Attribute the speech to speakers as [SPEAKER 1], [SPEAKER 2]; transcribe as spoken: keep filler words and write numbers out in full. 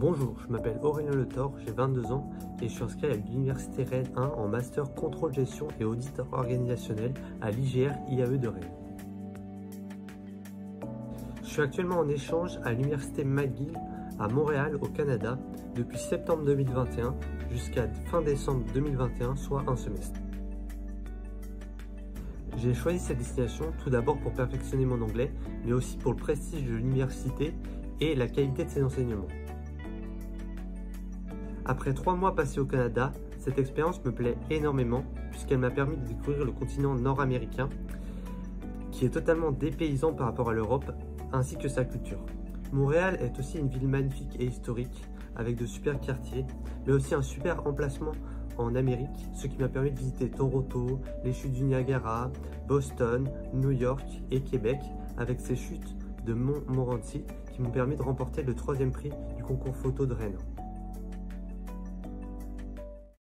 [SPEAKER 1] Bonjour, je m'appelle Aurélien Le Thor, j'ai vingt-deux ans et je suis inscrit à l'Université Rennes un en Master Contrôle Gestion et Audit Organisationnel à l'I G R I A E de Rennes. Je suis actuellement en échange à l'Université McGill à Montréal au Canada depuis septembre deux mille vingt et un jusqu'à fin décembre deux mille vingt et un, soit un semestre. J'ai choisi cette destination tout d'abord pour perfectionner mon anglais, mais aussi pour le prestige de l'université et la qualité de ses enseignements. Après trois mois passés au Canada, cette expérience me plaît énormément puisqu'elle m'a permis de découvrir le continent nord-américain qui est totalement dépaysant par rapport à l'Europe ainsi que sa culture. Montréal est aussi une ville magnifique et historique avec de super quartiers, mais aussi un super emplacement en Amérique, ce qui m'a permis de visiter Toronto, les chutes du Niagara, Boston, New York et Québec avec ses chutes de Montmorency qui m'ont permis de remporter le troisième prix du concours photo de Rennes.